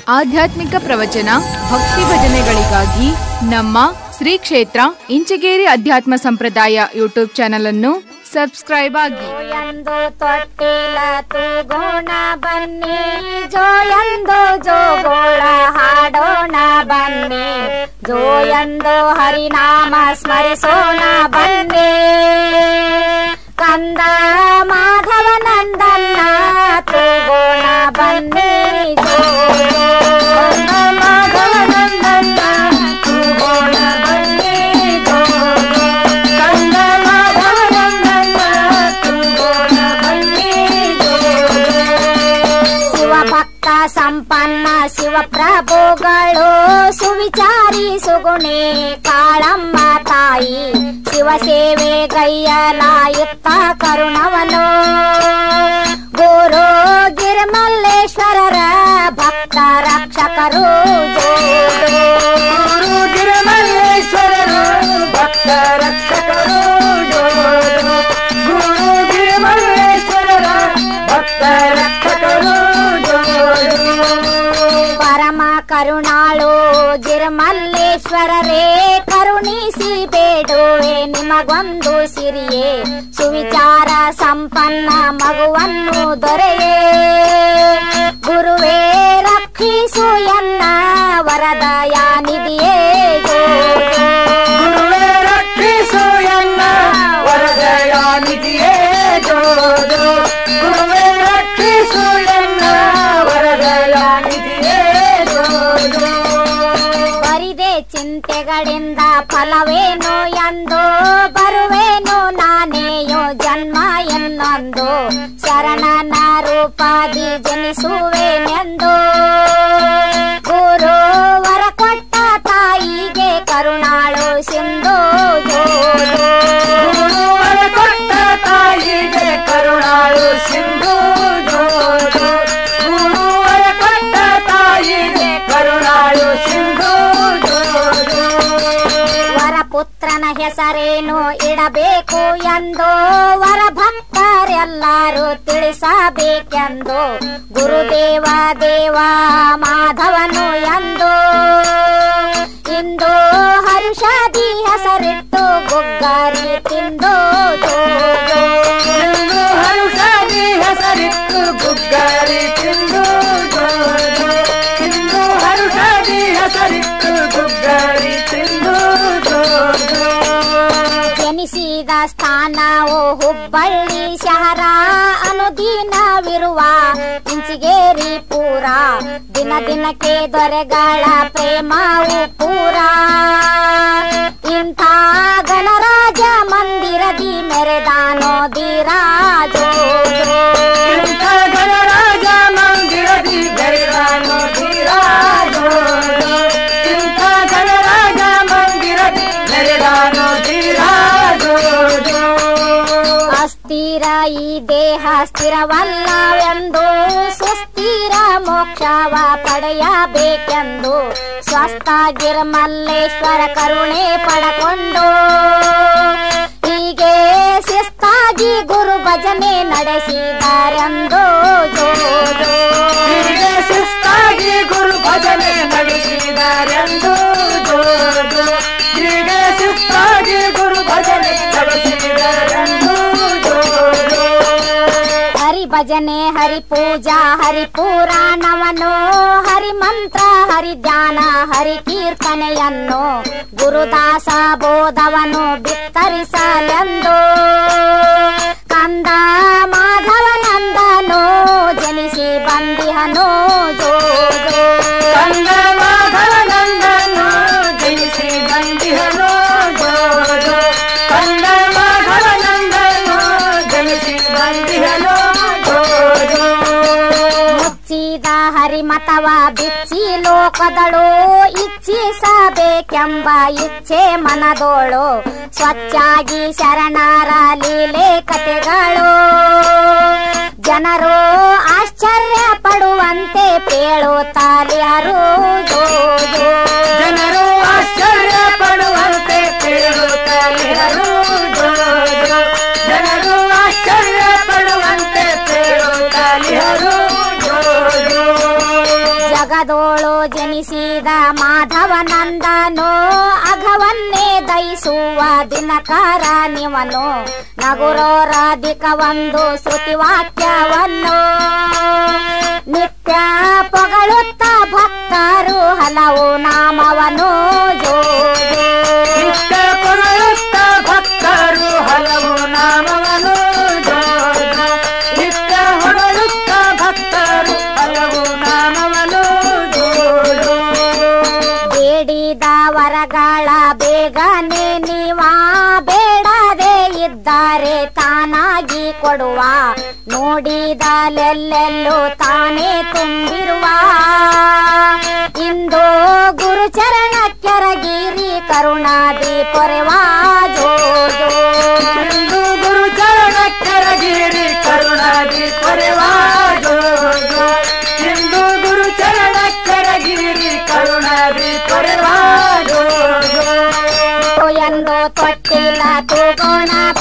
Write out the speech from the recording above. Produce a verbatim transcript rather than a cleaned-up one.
ಆಧ್ಯಾತ್ಮಿಕ ಪ್ರವಚನ, ಭಕ್ತಿ ಭಜನೆಗಳಿಗಾಗಿ ನಮ್ಮ ಶ್ರೀ ಕ್ಷೇತ್ರ ಇಂಚಗೇರಿ ಅಧ್ಯಾತ್ಮ ಸಂಪ್ರದಾಯ ಯೂಟ್ಯೂಬ್ ಚಾನೆಲ್ ಅನ್ನು ಸಬ್ಸ್ಕ್ರೈಬ್ ಆಗಿ. ಜೋಯಂದು ತೊಟ್ಟಿಲ ತೂಗೋಣ ಬನ್ನಿ, ಜೋಯಂದು ಜೋಗೋಳ ಹಾಡೋಣ ಬನ್ನಿ, ಜೋಯಂದು ಹರಿನಾಮ ಸ್ಮರಿಸೋಣ ಬನ್ನಿ. ಕಂದ ಮಾಧವನಂದನ್ನ ತೂಗೋಣ ಬನ್ನಿ, ಕಂದ ಮಾಧವನಂದನ್ನ ತೂಗೋಣ ಬನ್ನಿ, ಕಂದ ಮಾಧವನಂದನ್ನ ತೂಗೋಣ ಬನ್ನಿ. ಶಿವಭಕ್ತ ಸಂಪನ್ನ ಶಿವಪ್ರಭುಗಳು, ಸುವಿಚಾರಿ ಸುಗುಣೆ ಕಾಳಮ್ಮ ತಾಯಿ, ಶಿವಸೇವೆ ಗೈಯಲಾಯುತ್ತ ಕರುಣವನು. ಗುರು ಗಿರಿಮಲ್ಲೇಶ್ವರರ ಭಕ್ತ ರಕ್ಷಕರು, ಗುರು ಗಿರಿಮಲ್ಲೇಶ್ವರರು ಭಕ್ತ ರಕ್ಷಕರು, ಗುರು ಗಿರಿಮಲ್ಲೇಶ್ವರರ ಭಕ್ತ ರಕ್ಷಕರು. ಪರಮ ಕರುಣಾಳು ಗಿರಿಮಲ್ಲೇಶ್ವರರೇ, ಕರುಣಿಸಿ ಬೇಡುವೆ ನಿಮಗೊಂದು ಸಿರಿಯೇ, ಸುವಿಚಾರ ಸಂಪನ್ನ ಮಗುವನ್ನು ದೊರೆಯೇ. ಗುರುವೇ ರಕ್ಷಿಸು ಎನ್ನ ವರದಯಾನಿಧಿಯೇ, ಗುರುವೇ ರಕ್ಷಿಸು ಎನ್ನ ವರದಯಾನಿಧಿಯೇ, ಗುರುವೇ ರಕ್ಷಿಸು ಎನ್ನ ವರದಯಾನಿಧಿಯೇ. ಬರಿದೆ ಚಿಂತೆಗಳಿಂದ ಫಲವೇನು ಎಂದು, ಬರುವೇನು ನಾನೇಯೋ ಜನ್ಮ ಎನ್ನೊಂದು, ಶರಣನ ರೂಪಾದಿ ಜನಿಸುವೇನೆಂದು. ಗುರು ವರ ಕೊಟ್ಟ ತಾಯಿಗೆ ಕರುಣಾಳು ಸಿಂಧು, ಗುರು ವರ ಕೊಟ್ಟ ತಾಯಿಗೆ ಕರುಣಾಳು ಸಿಂಧು, ಗುರು ವರ ಕೊಟ್ಟ ತಾಯಿಗೆ ಕರುಣಾಳು ಸಿಂಧು. ವರಪುತ್ರನ ಹೆಸರೇನು ಇಡಬೇಕು ಎಂದು, ವರ ಭಕ್ತರೆಲ್ಲರೂ ತಿಳಿಸಬೇಕೆಂದು, ಗುರುದೇವ ದೇವ ಮಾಧವನು ಎಂದು. ಇಂದು ಹರುಷದಿ ಹೆಸರಿಟ್ಟು ಗುಗ್ಗರಿ ತಿಂದು, ಹರುಷದಿ ಹೆಸರಿಟ್ಟು ಗುಗ್ಗರಿ ತಿಂದು, ಇಂದು ಹರುಷದಿ ಹೆಸರಿಟ್ಟು ಗುಗ್ಗರಿ ತಿಂದು. ಜನಿಸಿದ ಸ್ಥಾನವು ಹುಬ್ಬಳ್ಳಿ ಶಹರ, ಅನುದಿನವಿರುವ ಇಂಚಿಗೇರಿ ಪೂರ, ದಿನ ದಿನಕ್ಕೆ ದೊರೆಗಳ ಪ್ರೇಮವು ಪೂರ. ಇಂಥ ಗಣರಾಜ ಮಂದಿರದಿ ಮೆರೆದಾನೋ ಧೀರಾಜೋ, ಇಂಥ ಗಣರಾಜ ಮಂದಿರದಿ ಮೆರೆದಾನೋ ಧೀರಾಜೋ, ಇಂಥ ಗಣರಾಜ ಮಂದಿರದಿ ಮೆರೆದಾನೋ ಧೀರಾಜೋ. ಅಸ್ಥಿರ ಈ ದೇಹ ಸ್ಥಿರವಲ್ಲವೆಂದು, ಸುಸ್ಥಿರ ಮೋಕ್ಷವ ಪಡೆಯಬೇಕೆಂದು, ಸ್ವಸ್ಥ ಗಿರಿಮಲ್ಲೇಶ್ವರ ಕರುಣೆ ಪಡಕೊಂಡು, ಹೀಗೆ ಶಿಸ್ತಾಗಿ ಗುರು ಭಜನೆ ನಡೆಸಿದಾರೆಂದು, ಹೀಗೆ ಶಿಸ್ತಾಗಿ ಗುರು ಭಜನೆ ನಡೆಸಿದಾರೆಂದು, ಹೀಗೆ ಶಿಸ್ತಾಗಿ ಗುರು ಭಜನೆ ನಡೆಸಿದಾರೆಂದು. ಹರಿ ಭಜನೆ, ಹರಿ ಪೂಜಾ, ಹರಿ ಪುರಾಣವನ್ನು, ಹರಿ ಮಂತ್ರ, ಹರಿ ಧ್ಯಾನ, ಹರಿ ಕೀರ್ತನೆಯನ್ನು, ಗುರುದಾಸ ಬೋಧವನ್ನು ಬಿತ್ತರಿಸಲೆಂದು. ಕಂದ ಮಾಧವನಂದನೋ ಜನಿಸಿ ಬಂದಿಹನೋ, ಕಂದ ಮಾಧವನಂದನೋ ಜನಿಸಿ ಬಂದಿಹನೋ, ಕಂದ ಮಾಧವನಂದನೋ ಜನಿಸಿ ಬಂದಿಹನೋ. ಮುಚ್ಚಿದ ಹರಿಮತವ ಬಿಚ್ಚಿ ಲೋಕದಳು, ಇಚ್ಛಿಸಬೇಕೆಂಬ ಇಚ್ಛೆ ಮನದೋಳು, ಸ್ವಚ್ಛಾಗಿ ಶರಣರ ಲೀಲೆ ಕಥೆಗಳು, ಜನರು ಆಶ್ಚರ್ಯ ಪಡುವಂತೆ ಪೇಳುತ್ತಾಲಿಯರು, ಜನರು ಆಶ್ಚರ್ಯ ಪಡುವಂತೆ ಪೇಳುತ್ತಾಲಿಯರು, ಜನರು ಆಶ್ಚರ್ಯ ಪಡುವಂತೆ ಪೇಳುತ್ತಾಲಿಯರು. ಅಗದೋಳು ಜನಿಸಿದ ಮಾಧವನಂದನು ಅಘವನ್ನೇ ದಯಿಸುವ ದಿನಕಾರ ನಿವನು ನಗುರೋ ರಾಧಿಕ ಒಂದು ಶ್ರುತಿ ವಾಕ್ಯವನ್ನು ನಿತ್ಯ ಪೊಗಳುತ್ತ ಭಕ್ತರು ಹಲವು ನಾಮವನು ಜೋ ನಿತ್ಯ ಪೊಗಳುತ್ತ ಭಕ್ತರು ಹಲವು ನಾಮವನು ಜೋ ನಿತ್ಯ ಹೊಗಳುತ್ತ ಭಕ್ತರು ಹಲವು ನಾಮವನು ಜೋ ಬೇಡಿದ ವರಗಳ ಬೇಗನೆ ನೀವಾ ಬೇಡದೆ ಇದ್ದಾರೆ ತಾನಾಗಿ ಕೊಡುವ ನೋಡಿದಲೆಲ್ಲೆಲ್ಲೂ ತಾನೇ ತುಂಬಿರುವ ಇಂದು ಗುರುಚರಣ ಕೆರಗಿರಿ ಕರುಣಾದಿ ಪೊರೆವಾ ಜೋ ಜೋ ಇಂದು ಗುರುಚರಣ ಕೆರಗಿರಿ ಕರುಣಾದಿ ಪೊರೆವಾ ಜೋ ಜೋ ಇಂದು ಗುರುಚರಣ ಕೆರಗಿರಿ ಕರುಣಾದಿ ಪೊರೆವಾ ಜೋ ಜೋ ಎಂದು ತೊಟ್ಟಿಲ ತೂಗೋಣ